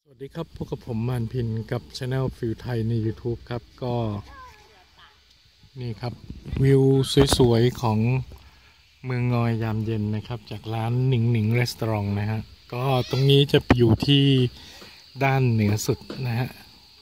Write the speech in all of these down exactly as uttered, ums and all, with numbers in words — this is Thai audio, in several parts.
สวัสดีครับพบกับผมมานพินกับช anel ฟิวไทยใน YouTube ครับก็นี่ครับวิวสวยๆของเมืองงอยยามเย็นนะครับจากร้านหนิงหนิงรีสอร์ทนะฮะก็ตรงนี้จะอยู่ที่ด้านเหนือสุดนะฮะ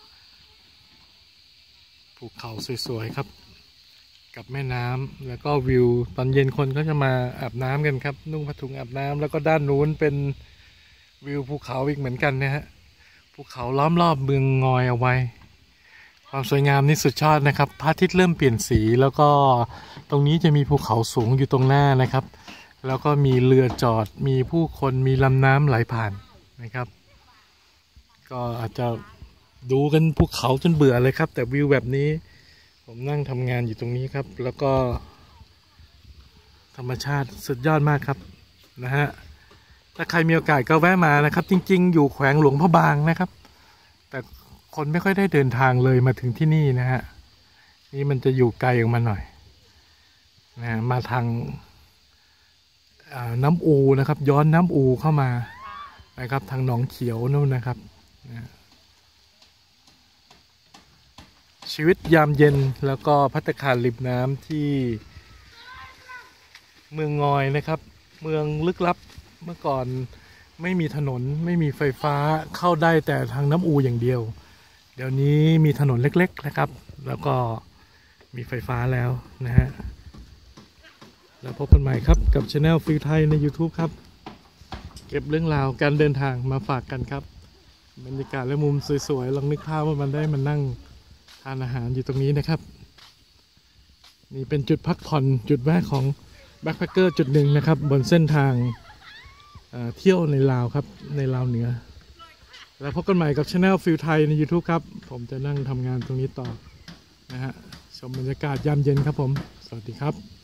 ภูเขาสวยๆครับกับแม่น้ำแล้วก็วิวตอนเย็นคนก็จะมาอาบน้ำกันครับนุ่งผ้าถุงอาบน้ำแล้วก็ด้านนู้นเป็นวิวภูเขาอีกเหมือนกันนะฮะภูเขาล้อมรอบเมืองงอยเอาไว้ความสวยงามนี่สุดยอดนะครับพระอาทิตย์เริ่มเปลี่ยนสีแล้วก็ตรงนี้จะมีภูเขาสูงอยู่ตรงหน้านะครับแล้วก็มีเรือจอดมีผู้คนมีลำน้ำไหลผ่านนะครับก็อาจจะดูกันภูเขาจนเบื่อเลยครับแต่วิวแบบนี้ผมนั่งทำงานอยู่ตรงนี้ครับแล้วก็ธรรมชาติสุดยอดมากครับนะฮะถ้าใครมีโอกาสก็แวะมานะครับจริงๆอยู่แขวงหลวงพระบางนะครับแต่คนไม่ค่อยได้เดินทางเลยมาถึงที่นี่นะฮะนี่มันจะอยู่ไกลออกมาหน่อยนะมาทางน้ำอูนะครับย้อนน้ำอูเข้ามานะครับทางหนองเขียวนู่นนะครับนะชีวิตยามเย็นแล้วก็ภัตตาคารริมน้ำที่เมืองงอยนะครับเมืองลึกลับเมื่อก่อนไม่มีถนนไม่มีไฟฟ้าเข้าได้แต่ทางน้ำอูอย่างเดียวเดี๋ยวนี้มีถนนเล็กๆนะครับแล้วก็มีไฟฟ้าแล้วนะฮะแล้วพบกันใหม่ครับกับช anel ฟิวไทยใน YouTube ครับเก็บเรื่องราวการเดินทางมาฝากกันครับบรรยากาศและมุมสวยๆลองนึกภาพว่ามันได้มานั่งทานอาหารอยู่ตรงนี้นะครับนี่เป็นจุดพักผ่อนจุดแวะของแบ็คแพคเกอร์จุดหนึ่งนะครับบนเส้นทางเที่ยวในลาวครับในลาวเหนือแล้วพบกันใหม่กับ channel ฟิวไทยใน YouTube ครับผมจะนั่งทำงานตรงนี้ต่อนะฮะชมบรรยากาศยามเย็นครับผมสวัสดีครับ